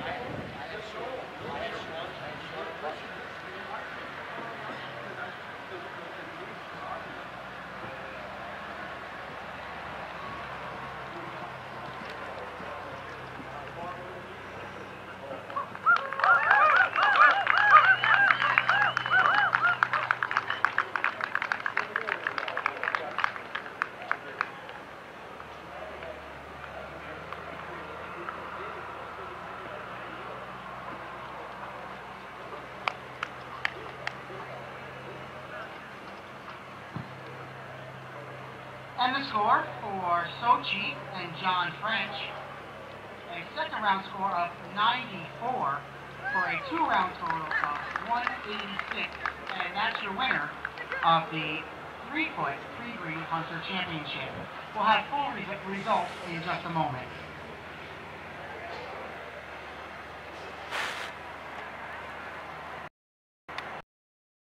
And the score for Sochi and John French, a second round score of 94 for a 2-round total of 186. And that's your winner of the 3-foot 3-green Hunter Championship. We'll have full results in just a moment.